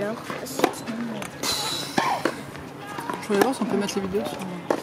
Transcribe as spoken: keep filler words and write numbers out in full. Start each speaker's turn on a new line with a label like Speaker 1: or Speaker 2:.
Speaker 1: Alors, c'est...
Speaker 2: Je voulais voir si on peut mettre les vidéos sur...